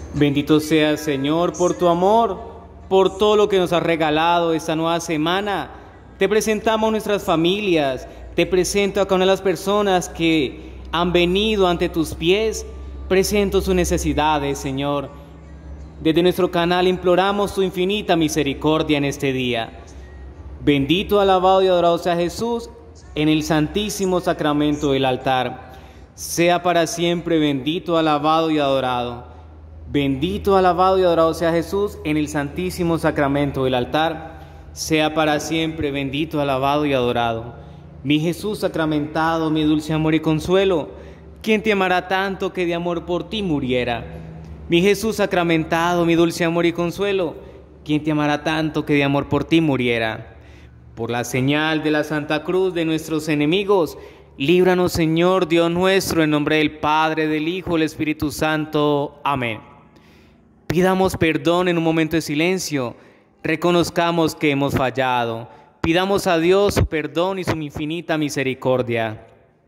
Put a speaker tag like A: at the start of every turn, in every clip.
A: Bendito seas, Señor, por tu amor, por todo lo que nos has regalado esta nueva semana. Te presentamos nuestras familias, te presento a cada una de las personas que han venido ante tus pies. Presento sus necesidades, Señor. Desde nuestro canal imploramos tu infinita misericordia en este día. Bendito, alabado y adorado sea Jesús en el santísimo sacramento del altar. Sea para siempre bendito, alabado y adorado. Bendito, alabado y adorado sea Jesús en el santísimo sacramento del altar. Sea para siempre bendito, alabado y adorado. Mi Jesús sacramentado, mi dulce amor y consuelo, ¿quién te amará tanto que de amor por ti muriera? Mi Jesús sacramentado, mi dulce amor y consuelo, ¿quién te amará tanto que de amor por ti muriera? Por la señal de la Santa Cruz de nuestros enemigos, líbranos, Señor Dios nuestro, en nombre del Padre, del Hijo, del Espíritu Santo. Amén. Pidamos perdón en un momento de silencio, reconozcamos que hemos fallado, pidamos a Dios su perdón y su infinita misericordia.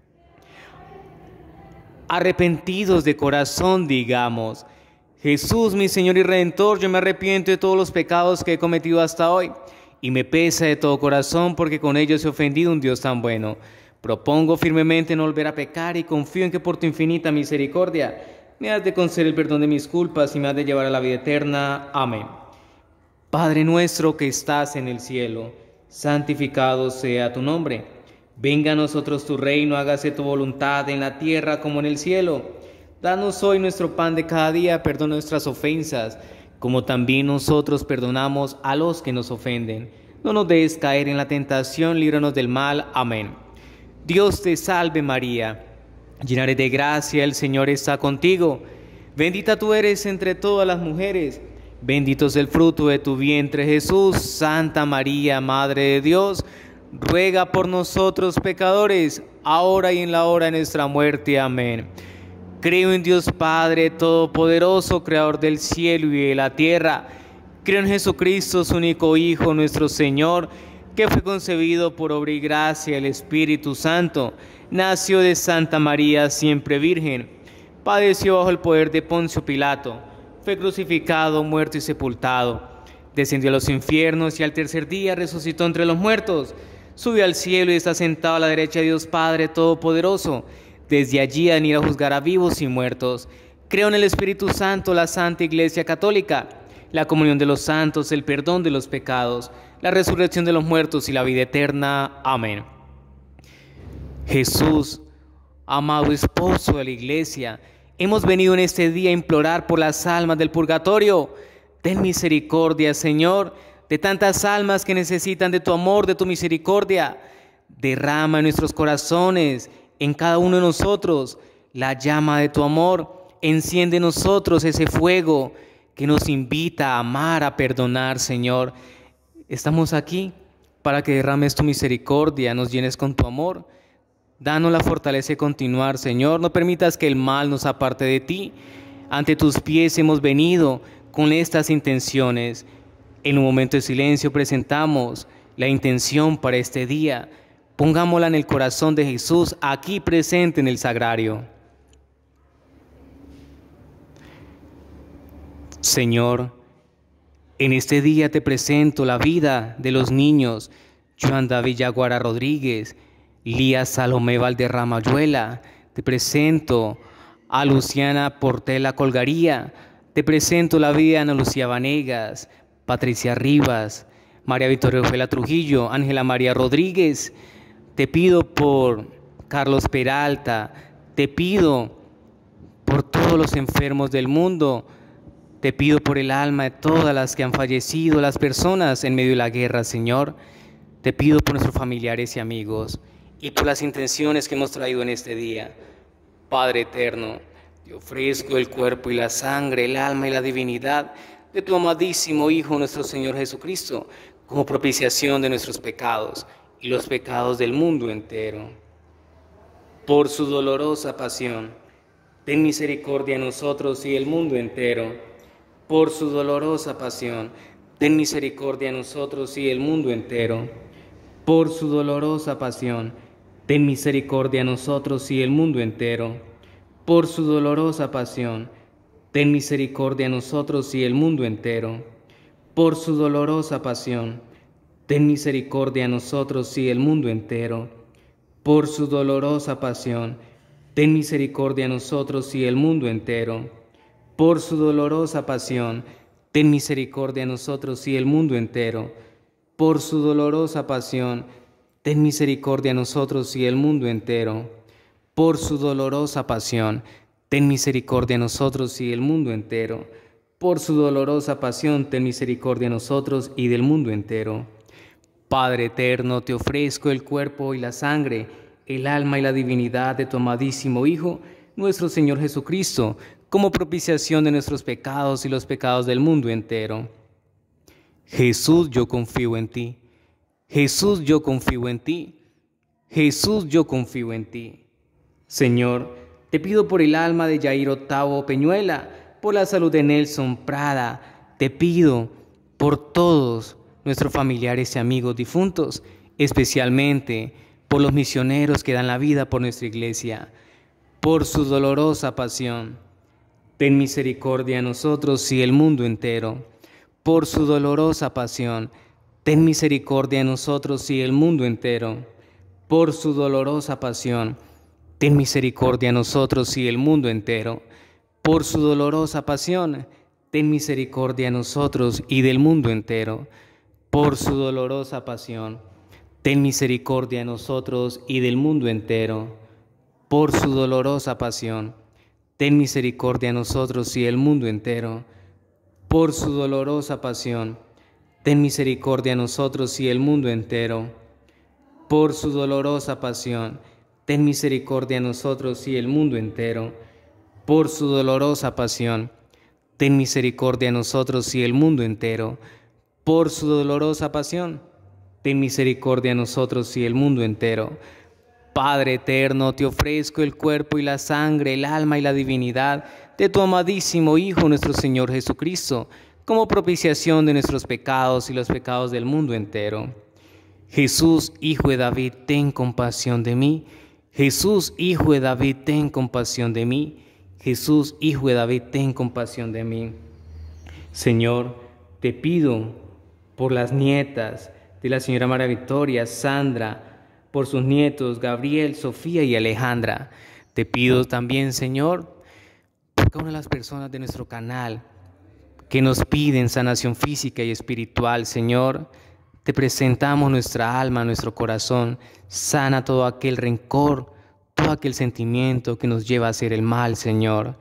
A: Arrepentidos de corazón, digamos: Jesús, mi Señor y Redentor, yo me arrepiento de todos los pecados que he cometido hasta hoy, y me pesa de todo corazón porque con ellos he ofendido a un Dios tan bueno. Propongo firmemente no volver a pecar y confío en que por tu infinita misericordia me has de conceder el perdón de mis culpas y me has de llevar a la vida eterna. Amén. Padre nuestro que estás en el cielo, santificado sea tu nombre. Venga a nosotros tu reino, hágase tu voluntad en la tierra como en el cielo. Danos hoy nuestro pan de cada día, perdona nuestras ofensas, como también nosotros perdonamos a los que nos ofenden. No nos dejes caer en la tentación, líbranos del mal. Amén. Dios te salve María, llena eres de gracia, el Señor está contigo. Bendita tú eres entre todas las mujeres, bendito es el fruto de tu vientre Jesús. Santa María, Madre de Dios, ruega por nosotros pecadores, ahora y en la hora de nuestra muerte. Amén. Creo en Dios Padre Todopoderoso, Creador del cielo y de la tierra. Creo en Jesucristo, su único Hijo, nuestro Señor, que fue concebido por obra y gracia del Espíritu Santo. Nació de Santa María, siempre virgen. Padeció bajo el poder de Poncio Pilato. Fue crucificado, muerto y sepultado. Descendió a los infiernos y al tercer día resucitó entre los muertos. Subió al cielo y está sentado a la derecha de Dios Padre Todopoderoso. Desde allí han ido a juzgar a vivos y muertos. Creo en el Espíritu Santo, la Santa Iglesia Católica, la comunión de los santos, el perdón de los pecados, la resurrección de los muertos y la vida eterna. Amén. Jesús, amado esposo de la Iglesia, hemos venido en este día a implorar por las almas del purgatorio. Ten misericordia, Señor, de tantas almas que necesitan de tu amor, de tu misericordia. Derrama en nuestros corazones, en cada uno de nosotros, la llama de tu amor. Enciende en nosotros ese fuego que nos invita a amar, a perdonar, Señor. Estamos aquí para que derrames tu misericordia, nos llenes con tu amor. Danos la fortaleza de continuar, Señor. No permitas que el mal nos aparte de ti. Ante tus pies hemos venido con estas intenciones. En un momento de silencio presentamos la intención para este día. Pongámosla en el corazón de Jesús, aquí presente en el sagrario. Señor, en este día te presento la vida de los niños Joan David Yaguara Rodríguez, Lía Salomé Valderrama Ayuela. Te presento a Luciana Portela Colgaría. Te presento la vida de Ana Lucía Vanegas, Patricia Rivas, María Victoria Ofela Trujillo, Ángela María Rodríguez. Te pido por Carlos Peralta, te pido por todos los enfermos del mundo, te pido por el alma de todas las que han fallecido, las personas en medio de la guerra, Señor. Te pido por nuestros familiares y amigos y por las intenciones que hemos traído en este día. Padre eterno, te ofrezco el cuerpo y la sangre, el alma y la divinidad de tu amadísimo Hijo, nuestro Señor Jesucristo, como propiciación de nuestros pecados y los pecados del mundo entero. Por su dolorosa pasión, ten misericordia de nosotros y del mundo entero. Por su dolorosa pasión, ten misericordia de nosotros y del mundo entero. Por su dolorosa pasión, ten misericordia de nosotros y del mundo entero. Por su dolorosa pasión, ten misericordia de nosotros y del mundo entero. Por su dolorosa pasión, ten misericordia de nosotros y del mundo entero. Por su dolorosa pasión, ten misericordia de nosotros y del mundo entero. Por su dolorosa pasión, ten misericordia de nosotros y del mundo entero. Por su dolorosa pasión, ten misericordia de nosotros y del mundo entero. Por su dolorosa pasión, ten misericordia de nosotros y del mundo entero. Por su dolorosa pasión, ten misericordia de nosotros y del mundo entero. Padre eterno, te ofrezco el cuerpo y la sangre, el alma y la divinidad de tu amadísimo Hijo, nuestro Señor Jesucristo, como propiciación de nuestros pecados y los pecados del mundo entero. Jesús, yo confío en ti. Jesús, yo confío en ti. Jesús, yo confío en ti. Señor, te pido por el alma de Yair Octavo Peñuela, por la salud de Nelson Prada, te pido por todos nuestros familiares y amigos difuntos, especialmente por los misioneros que dan la vida por nuestra iglesia, por su dolorosa pasión. Ten misericordia de nosotros y del mundo entero. Por su dolorosa pasión, ten misericordia de nosotros y del mundo entero. Por su dolorosa pasión, ten misericordia de nosotros y del mundo entero. Por su dolorosa pasión, ten misericordia de nosotros y del mundo entero. Por su dolorosa pasión, ten misericordia de nosotros y del mundo entero. Por su dolorosa pasión, ten misericordia de nosotros y del mundo entero. Por su dolorosa pasión, ten misericordia de nosotros y del mundo entero. Por su dolorosa pasión, ten misericordia de nosotros y del mundo entero. Por su dolorosa pasión, ten misericordia de nosotros y del mundo entero. Por su dolorosa pasión, ten misericordia de nosotros y del mundo entero. Padre eterno, te ofrezco el cuerpo y la sangre, el alma y la divinidad de tu amadísimo Hijo, nuestro Señor Jesucristo, como propiciación de nuestros pecados y los pecados del mundo entero. Jesús, Hijo de David, ten compasión de mí. Jesús, Hijo de David, ten compasión de mí. Jesús, Hijo de David, ten compasión de mí. Señor, te pido por las nietas de la señora María Victoria, Sandra, por sus nietos, Gabriel, Sofía y Alejandra. Te pido también, Señor, por cada una de las personas de nuestro canal que nos piden sanación física y espiritual, Señor. Te presentamos nuestra alma, nuestro corazón. Sana todo aquel rencor, todo aquel sentimiento que nos lleva a hacer el mal, Señor.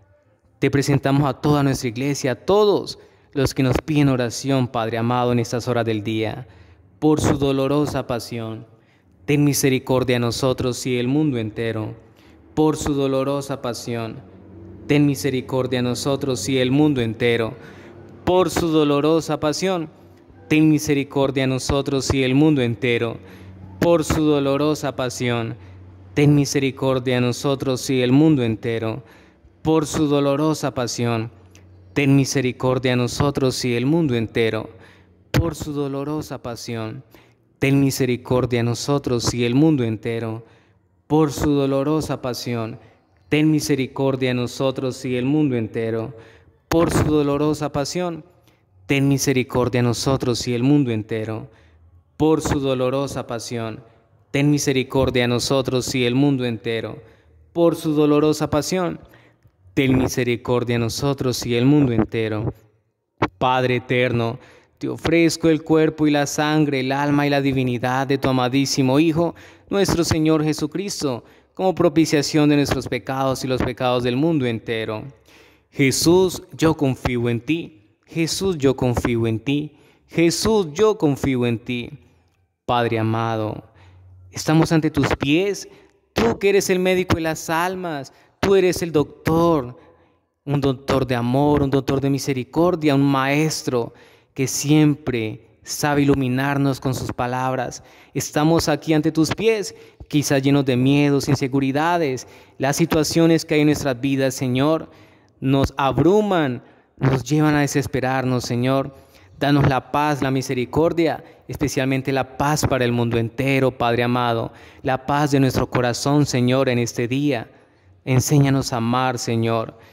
A: Te presentamos a toda nuestra iglesia, a todos los que nos piden oración, Padre amado, en estas horas del día. Por su dolorosa pasión, ten misericordia de nosotros y del mundo entero. Por su dolorosa pasión, ten misericordia de nosotros y del mundo entero. Por su dolorosa pasión, ten misericordia de nosotros y del mundo entero. Por su dolorosa pasión, ten misericordia de nosotros y del mundo entero. Por su dolorosa pasión, ten misericordia de nosotros y del mundo entero. Por su dolorosa pasión, ten misericordia de nosotros y del mundo entero. Por su dolorosa pasión, ten misericordia de nosotros y del mundo entero. Por su dolorosa pasión, ten misericordia de nosotros y del mundo entero. Por su dolorosa pasión, ten misericordia de nosotros y del mundo entero. Por su dolorosa pasión, ten misericordia de nosotros y del mundo entero. Padre eterno, te ofrezco el cuerpo y la sangre, el alma y la divinidad de tu amadísimo Hijo, nuestro Señor Jesucristo, como propiciación de nuestros pecados y los pecados del mundo entero. Jesús, yo confío en ti. Jesús, yo confío en ti. Jesús, yo confío en ti. Padre amado, estamos ante tus pies. Tú que eres el médico de las almas, tú eres el doctor, un doctor de amor, un doctor de misericordia, un maestro que siempre sabe iluminarnos con sus palabras. Estamos aquí ante tus pies, quizás llenos de miedos, inseguridades. Las situaciones que hay en nuestras vidas, Señor, nos abruman, nos llevan a desesperarnos, Señor. Danos la paz, la misericordia, especialmente la paz para el mundo entero, Padre amado. La paz de nuestro corazón, Señor, en este día. Enséñanos a amar, Señor.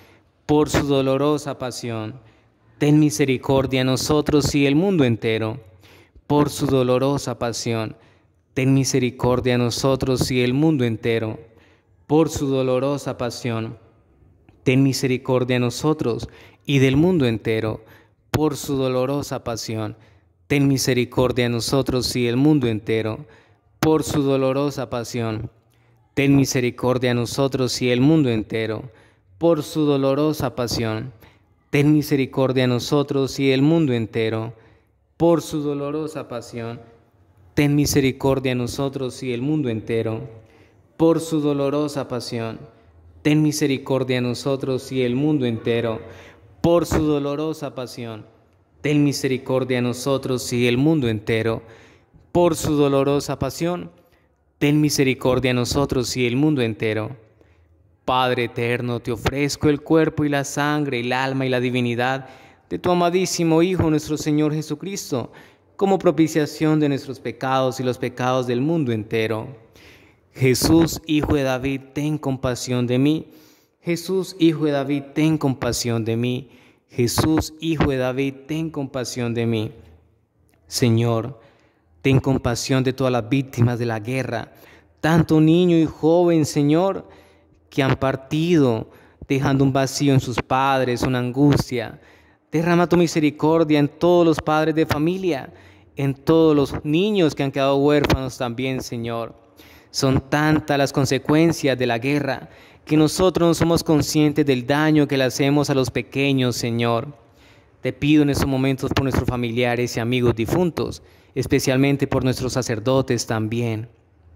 A: por su dolorosa pasión, ten misericordia de nosotros y del mundo entero. Por su dolorosa pasión, ten misericordia de nosotros y del mundo entero. Por su dolorosa pasión, ten misericordia de nosotros y del mundo entero. Por su dolorosa pasión, ten misericordia de nosotros y del mundo entero. Por su dolorosa pasión, ten misericordia de nosotros y del mundo entero. Por su dolorosa pasión, ten misericordia de nosotros y del mundo entero. Por su dolorosa pasión, ten misericordia de nosotros y del mundo entero. Por su dolorosa pasión, ten misericordia de nosotros y del mundo entero. Por su dolorosa pasión, ten misericordia de nosotros y del mundo entero. Por su dolorosa pasión, ten misericordia de nosotros y del mundo entero. Padre eterno, te ofrezco el cuerpo y la sangre, el alma y la divinidad de tu amadísimo Hijo, nuestro Señor Jesucristo, como propiciación de nuestros pecados y los pecados del mundo entero. Jesús, Hijo de David, ten compasión de mí. Jesús, Hijo de David, ten compasión de mí. Jesús, Hijo de David, ten compasión de mí. Señor, ten compasión de todas las víctimas de la guerra, tanto niño y joven, Señor, que han partido, dejando un vacío en sus padres, una angustia. Derrama tu misericordia en todos los padres de familia, en todos los niños que han quedado huérfanos también, Señor. Son tantas las consecuencias de la guerra que nosotros no somos conscientes del daño que le hacemos a los pequeños, Señor. Te pido en estos momentos por nuestros familiares y amigos difuntos, especialmente por nuestros sacerdotes también.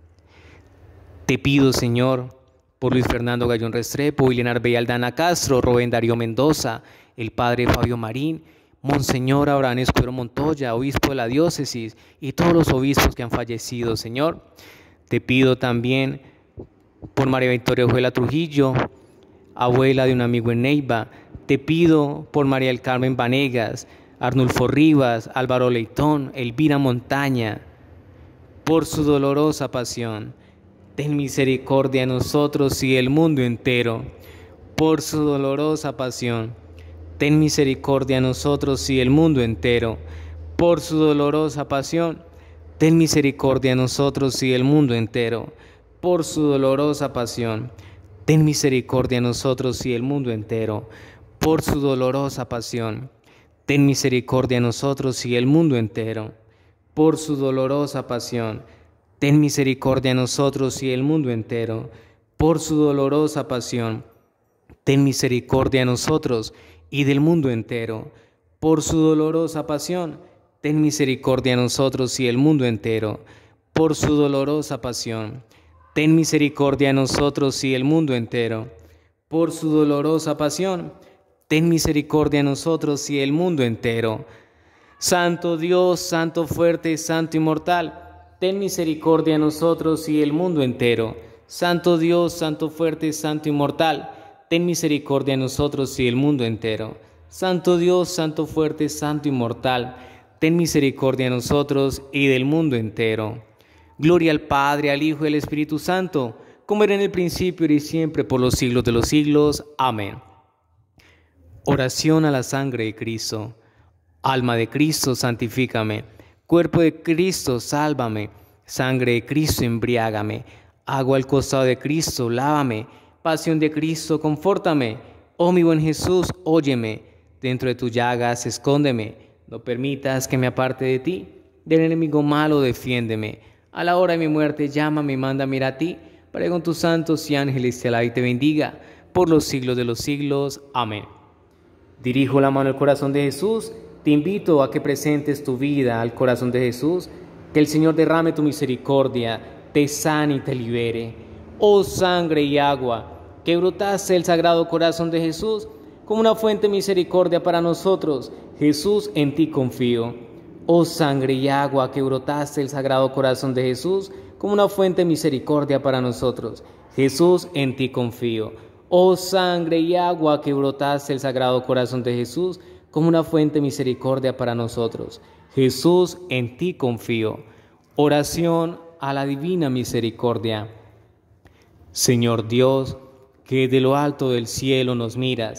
A: Te pido, Señor, por Luis Fernando Gallón Restrepo, William Arbey Aldana Castro, Rubén Darío Mendoza, el Padre Fabio Marín, Monseñor Abraham Escudero Montoya, obispo de la diócesis, y todos los obispos que han fallecido, Señor. Te pido también por María Victoria Ojuela Trujillo, abuela de un amigo en Neiva. Te pido por María del Carmen Vanegas, Arnulfo Rivas, Álvaro Leitón, Elvira Montaña, por su dolorosa pasión. Ten misericordia de nosotros y del mundo entero. Por su dolorosa pasión, ten misericordia de nosotros y del mundo entero. Por su dolorosa pasión, ten misericordia de nosotros y del mundo entero. Por su dolorosa pasión, ten misericordia de nosotros y del mundo entero. Por su dolorosa pasión, ten misericordia de nosotros y del mundo entero. Por su dolorosa pasión, ten misericordia de nosotros y del mundo entero. Por su dolorosa pasión, ten misericordia de nosotros y del mundo entero. Por su dolorosa pasión, ten misericordia de nosotros y del mundo entero. Por su dolorosa pasión, ten misericordia de nosotros y del mundo entero. Por su dolorosa pasión, ten misericordia de nosotros y del mundo entero. Santo Dios, Santo fuerte, Santo inmortal, ten misericordia de nosotros y del mundo entero. Santo Dios, Santo fuerte, Santo inmortal, ten misericordia de nosotros y del mundo entero. Santo Dios, Santo fuerte, Santo inmortal, ten misericordia de nosotros y del mundo entero. Gloria al Padre, al Hijo y al Espíritu Santo, como era en el principio, ahora y siempre, por los siglos de los siglos. Amén. Oración a la sangre de Cristo. Alma de Cristo, santifícame. Cuerpo de Cristo, sálvame. Sangre de Cristo, embriágame. Agua al costado de Cristo, lávame. Pasión de Cristo, confórtame. Oh mi buen Jesús, óyeme. Dentro de tus llagas, escóndeme. No permitas que me aparte de ti. Del enemigo malo, defiéndeme. A la hora de mi muerte, llámame y mándame ir a ti, para que con tus santos y ángeles te alabe y te bendiga, por los siglos de los siglos. Amén. Dirijo la mano al corazón de Jesús. Te invito a que presentes tu vida al corazón de Jesús, que el Señor derrame tu misericordia, te sane y te libere. Oh sangre y agua, que brotaste del sagrado corazón de Jesús, como una fuente de misericordia para nosotros, Jesús, en ti confío. Oh sangre y agua, que brotaste del sagrado corazón de Jesús, como una fuente de misericordia para nosotros, Jesús, en ti confío. Oh sangre y agua, que brotaste del sagrado corazón de Jesús, como una fuente de misericordia para nosotros, Jesús, en ti confío. Oración a la divina misericordia. Señor Dios, que de lo alto del cielo nos miras,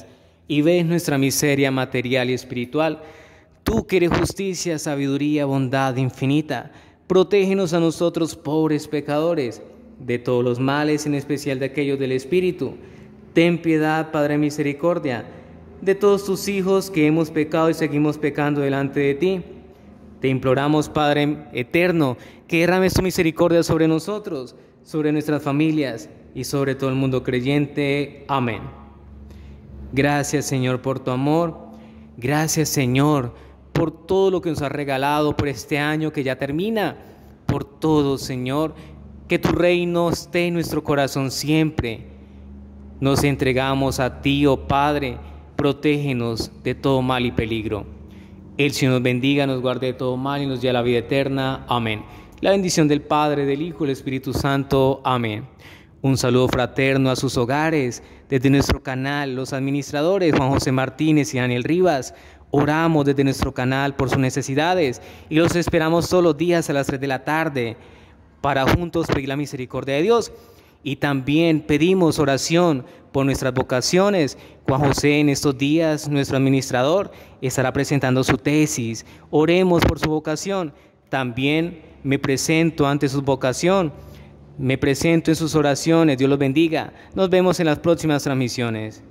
A: y ves nuestra miseria material y espiritual. Tú que eres justicia, sabiduría, bondad infinita, protégenos a nosotros, pobres pecadores, de todos los males, en especial de aquellos del espíritu. Ten piedad, Padre de misericordia, de todos tus hijos que hemos pecado y seguimos pecando delante de ti. Te imploramos, Padre eterno, que derrames tu misericordia sobre nosotros, sobre nuestras familias y sobre todo el mundo creyente. Amén. Gracias, Señor, por tu amor. Gracias, Señor, por todo lo que nos has regalado, por este año que ya termina, por todo, Señor. Que tu reino esté en nuestro corazón siempre. Nos entregamos a ti, oh Padre, protégenos de todo mal y peligro. El Señor nos bendiga, nos guarde de todo mal y nos lleve a la vida eterna. Amén. La bendición del Padre, del Hijo y del Espíritu Santo. Amén. Un saludo fraterno a sus hogares, desde nuestro canal, los administradores Juan José Martínez y Daniel Rivas. Oramos desde nuestro canal por sus necesidades y los esperamos todos los días a las 3 de la tarde para juntos pedir la misericordia de Dios. Y también pedimos oración por nuestras vocaciones. Juan José en estos días, nuestro administrador, estará presentando su tesis. Oremos por su vocación. También me presento ante su vocación. Me presento en sus oraciones. Dios los bendiga. Nos vemos en las próximas transmisiones.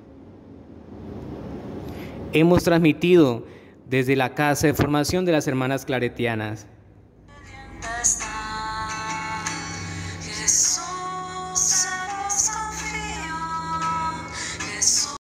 A: Hemos transmitido desde la Casa de Formación de las Hermanas Claretianas.